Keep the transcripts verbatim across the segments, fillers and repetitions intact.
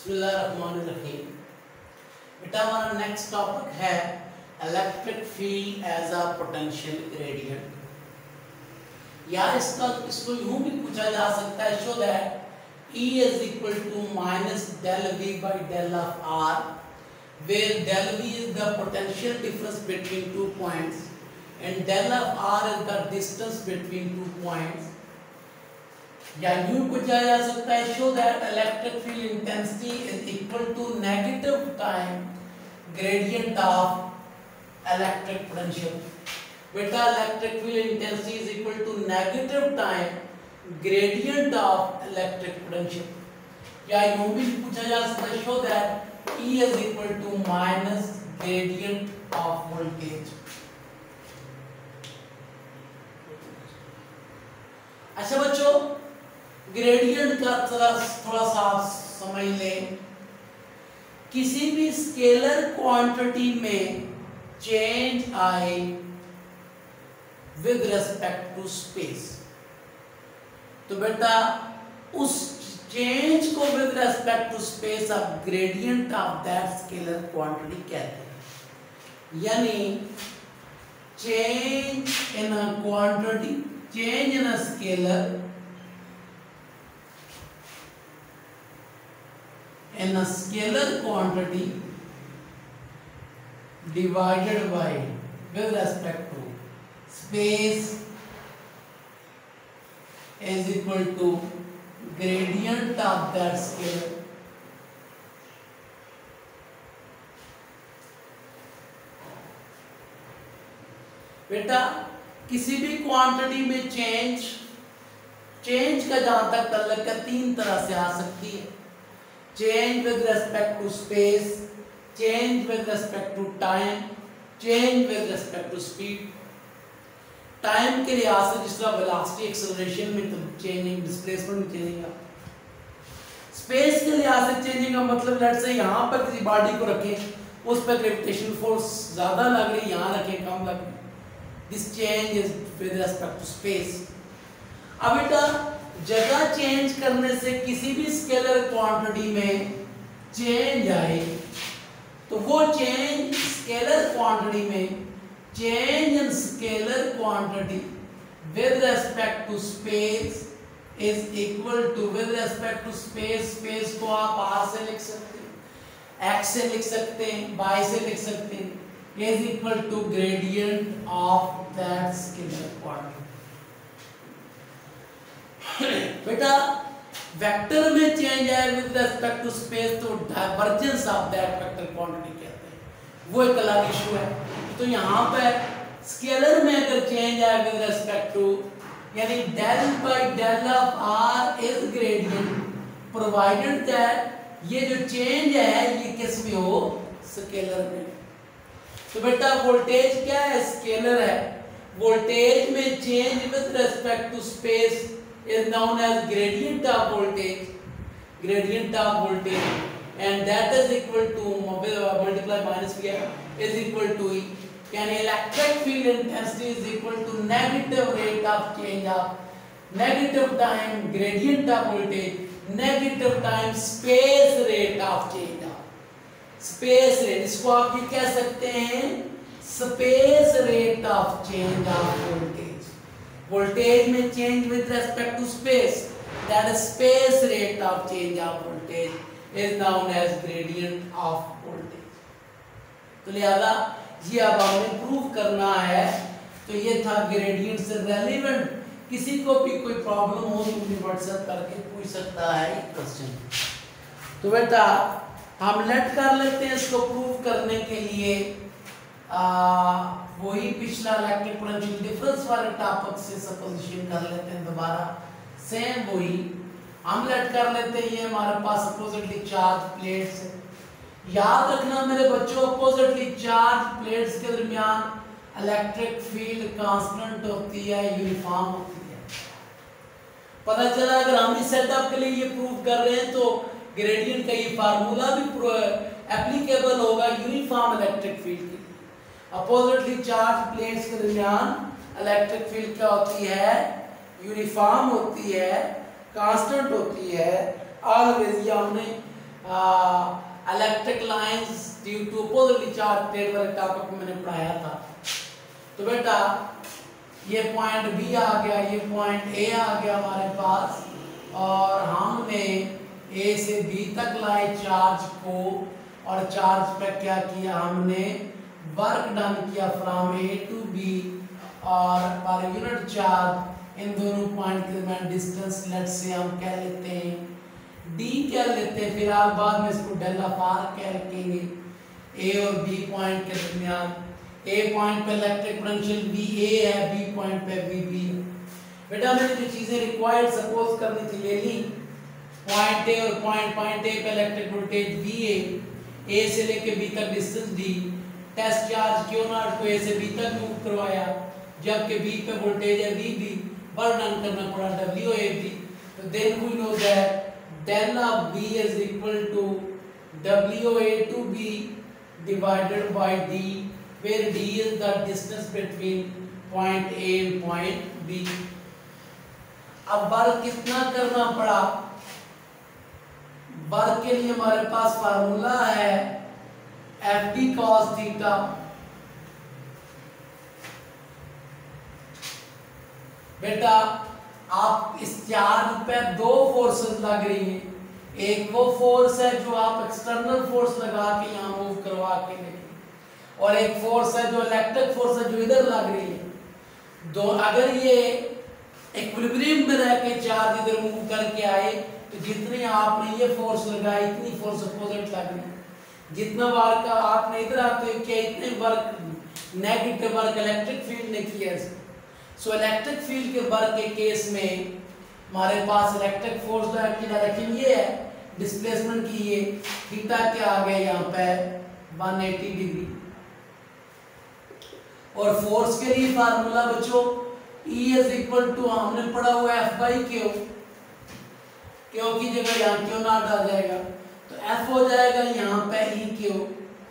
बिस्मिल्लाहिर्रहमानिर्रहीम। बेटा हमारा नेक्स्ट टॉपिक है electric field as a potential gradient. यार इसका इसको यूं भी पूछा जा सकता है, show that E is equal to minus del V by del of R, where del V is the potential difference between two points and del of R is the distance between two points. या यूं पूछा जा सकता है, show that electric field intensity is equal to negative time gradient of electric potential. बेटा electric field intensity is equal to negative time gradient of electric potential. या यूं भी पूछा जा सकता है, show that E is equal to minus gradient of voltage। अच्छा बच्चों, ग्रेडियंट का थोड़ा थोड़ा सा समझ लें। किसी भी स्केलर क्वांटिटी में चेंज आए विद रिस्पेक्ट टू स्पेस, तो बेटा उस चेंज को विद रिस्पेक्ट टू स्पेस आप gradient of that scalar quantity कहते हैं। यानी change in a quantity, change in a scalar in a scalar quantity divided by with respect to space is equal to gradient of that scalar। बेटा किसी भी quantity में change change का जहां तक ताल्लुक है तीन तरह से आ सकती है। Change with respect to space, change with respect to time, change with respect to speed. Time के लिहाज से जिस तरह वेलोसिटी एक्सेलरेशन में तो चेंजिंग, डिस्प्लेसमेंट में चेंजिंग। स्पेस के लिहाज से चेंजिंग का मतलब लेट्स से यहाँ पर किसी बॉडी को रखें, उस पर ग्रेविटेशनल फोर्स ज्यादा लग रही, यहाँ रखें कम लग रही। This change is with respect to space. अब बेटा जगह चेंज करने से किसी भी स्केलर क्वांटिटी में चेंज आए तो वो चेंज स्केलर क्वांटिटी में change in scalar quantity with respect to space is equal to, with respect to space, space को आप आर से लिख सकते हैं, एक्स से लिख सकते हैं, वाई से लिख सकते हैं, is equal to gradient of that scalar quantity. बेटा वेक्टर में चेंज आए विद रिस्पेक्ट टू स्पेस तो divergence of that vector quantity कहते हैं, वो एक अलग इशू है। तो यहाँ पे स्केलर में अगर चेंज आए विद रिस्पेक्ट टू, यानी del by del of r is gradient provided that ये जो चेंज है ये किस में हो, स्केलर में। तो बेटा वोल्टेज क्या है, स्केलर है। वोल्टेज में change with respect to space is known as gradient of voltage, gradient of voltage, and that is equal to multiply minus V is equal to E. यानी electric field intensity is equal to negative rate of change of negative time gradient of voltage, negative time space rate of change of space rate। इसको आप ये कह सकते हैं space rate of change of voltage। Voltage में change with respect to space, that is space rate of change of voltage is known as gradient of voltage. तो लिहाजा ये अब हमें प्रूव करना है। तो ये था ग्रेडियंट से रेलेवेंट। किसी को भी कोई प्रॉब्लम हो तो मुझे व्हाट्सएप करके पूछ सकता है क्वेश्चन। तो बेटा हम लेट कर लेते हैं इसको प्रूव करने के लिए। आ, वही पिछला इलेक्ट्रिक पोटेंशियल डिफरेंस वाले टॉपिक से सपोजिशन कर लेते हैं दोबारा, सेम वही हम लेट कर लेते हैं। ये हमारे पास अपोजिटली चार्ज प्लेट्स है। याद रखना मेरे बच्चों, अपोजिटली चार्ज प्लेट्स के दरमियान इलेक्ट्रिक फील्ड कांस्टेंट होती है, यूनिफॉर्म होती है। पता चला अगर हम इस सेटअप के लिए ये प्रूव कर रहे हैं तो ग्रेडियंट का ये फार्मूला भी एप्लीकेबल होगा यूनिफॉर्म इलेक्ट्रिक फील्ड के लिए। अपोजिटली चार्ज प्लेट्स के दरमियान इलेक्ट्रिक फील्ड क्या होती है, यूनिफॉर्म होती है, कांस्टेंट होती है। ऑलवेज ये हमने electric lines due to oppositely charge plate वाले टॉपिक को मैंने पढ़ाया था। तो बेटा ये पॉइंट बी आ गया, ये पॉइंट ए आ गया हमारे पास, और हमने ए से बी तक लाए चार्ज को, और चार्ज पे क्या किया हमने, वर्क डन किया फ्रॉम ए टू बी, और पर यूनिट चार्ज इन दोनों पॉइंट के दरमियान डिस्टेंस लेट से हम कह लेते हैं डी कह लेते हैं, फिलहाल बाद में इसको डेल ऑफ आर कह लिखेंगे। ए और बी पॉइंट के दरमियान, ए पॉइंट पे इलेक्ट्रिक पोटेंशियल वी ए है, बी पॉइंट पे वी बी है। बेटा मैंने जो चीजें रिक्वायर्ड सपोज करनी थी ले ली, पॉइंट ए और पॉइंट पॉइंट ए पे electric voltage V A, A से लेके बी तक distance D, test charge q naught को ए से बी तक मूव करवाया, जबकि बी पे वोल्टेज है वी बी, वर्क डन करना पड़ा डब्ल्यू ए बी। तो then we know that del of b is equal to W A to B divided by D, where D is the distance between point A and point B। अब work कितना करना पड़ा, work के लिए हमारे पास formula है F D cos थीटा। बेटा आप इस चार्ज पे दो फोर्सेस लग रही हैं, एक वो फोर्स है जो आप एक्सटर्नल फोर्स लगा के यहाँ मूव करवा के लेंगे, और एक फोर्स है जो इलेक्ट्रिक फोर्स है जो इधर लग रही है। दो अगर ये इक्विलिब्रियम में रह के चार्ज इधर मूव करके आए तो जितनी आपने ये फोर्स लगाई इतनी फोर्स अपोजिट लग रही है। जितना वर्क आपने इधर आते हुए किया इतने work negative work electric field ने किया। सो इलेक्ट्रिक फील्ड के वर्क के केस में हमारे पास इलेक्ट्रिक फोर्स की डायरेक्शन ये है, डिस्प्लेसमेंट की ये थीटा क्या आ गया यहाँ पे एक सौ अस्सी डिग्री, और फोर्स के लिए फार्मूला बच्चों E इज इक्वल टू हमने पढ़ा हुआ है F बाई क्यू, क्यू की जगह यहाँ क्यू नॉट आ जाएगा, तो F हो जाएगा यहाँ पे E क्यू।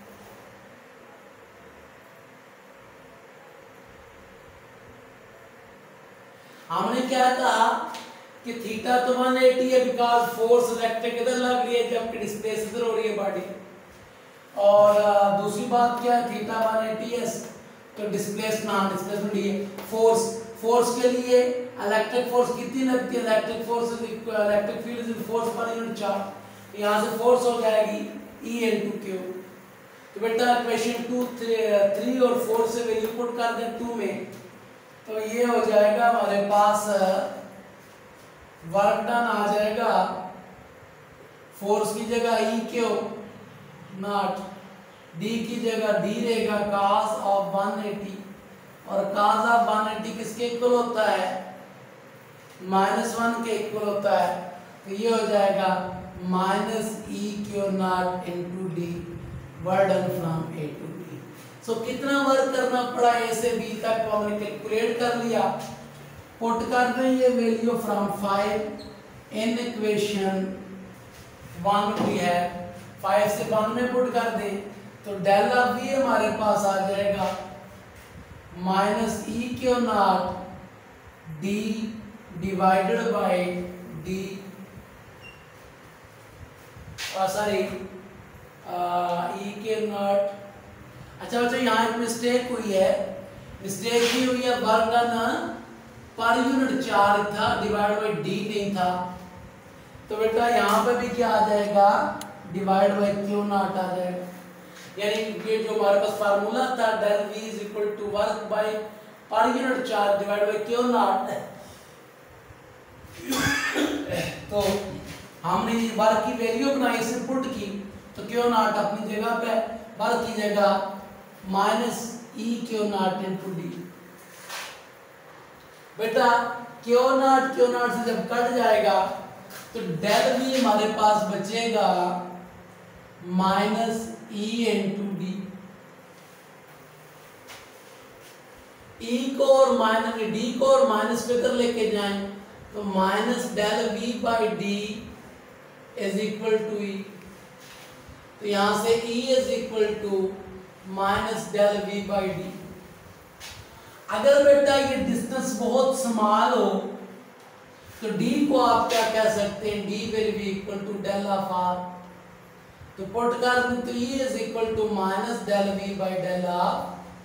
हमने क्या कहा कि थीटा तो एक सौ अस्सी है बिकॉज फोर्स इलेक्ट्रिक इधर लग रही है जबकि डिस्प्लेस इधर हो रही है बॉडी, और दूसरी बात क्या है थीटा एक सौ अस्सी है तो डिस्प्लेसमेंट डिस्प्लेसमेंट ये फोर्स, फोर्स के लिए इलेक्ट्रिक फोर्स कितनी लगती है, electric force electric field is force per unit charge, यहां से फोर्स हो जाएगी E इनटू Q। तो बेटा क्वेश्चन टू थ्री और फोर से वैल्यू पुट कर दें टू में, तो ये हो जाएगा हमारे पास वर्क डन आ जाएगा, फोर्स की जगह ई क्यू नॉट, डी की जगह डी रहेगा cos ऑफ एक सौ अस्सी, और cos ऑफ एक सौ अस्सी किसके इक्वल होता है, माइनस वन के इक्वल होता है, तो ये हो जाएगा minus E q naught into D, work done from A to B. So कितना वर्क करना पड़ा ए से बी तक को हमने कैलकुलेट कर लिया, पुट कर दें ये value from five in equation one भी है, फाइव से वन में पुट कर दें तो डेल ऑफ बी हमारे पास आ जाएगा minus E q naught D divided by D, sorry E q naught, अच्छा बच्चों यहाँ एक मिस्टेक हुई है, मिस्टेक ही हुई है, work done per unit charge था डिवाइड बाय डी नहीं था, तो बेटा यहाँ पे भी क्या आ जाएगा डिवाइड बाय क्यू नॉट आ जाएगा, यानी ये जो हमारे पास फार्मूला था del V is equal to work by per unit charge divide by q naught, तो हमने वर्क की वैल्यू बनाई इसे पुट की, तो क्यू नॉट अपनी जगह पे, वर्क की जगह minus E q naught into D. बेटा क्यू नॉट क्यू नॉट से जब कट जाएगा तो डेल वी हमारे पास बचेगा minus E into D, E को और माइनस डी को और माइनस पे कर लेके जाएं तो minus del V by D is equal to E, तो यहां से E is equal to minus del V by D. अगर बेटा ये डिस्टेंस बहुत स्मॉल हो तो D को आप क्या कह सकते हैं, D will be equal to del of R, तो पुट कर दूं तो E is equal to minus del V by del R.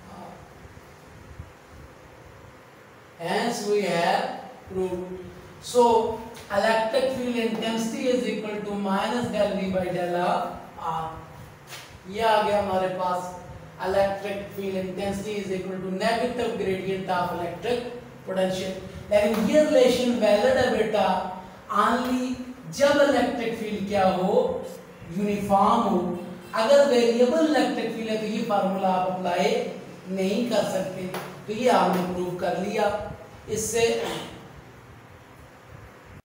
Hence we have proved. So electric field intensity is equal to minus del V by del R. ये आ गया हमारे पास electric field intensity is equal to negative gradient of electric potential. लेकिन ये relation valid है बेटा only जब electric field क्या हो, यूनिफॉर्म हो. अगर वेरिएबल इलेक्ट्रिक फील्ड है तो ये फार्मूला आप अप्लाई नहीं कर सकते. तो ये आपने प्रूव कर लिया. इससे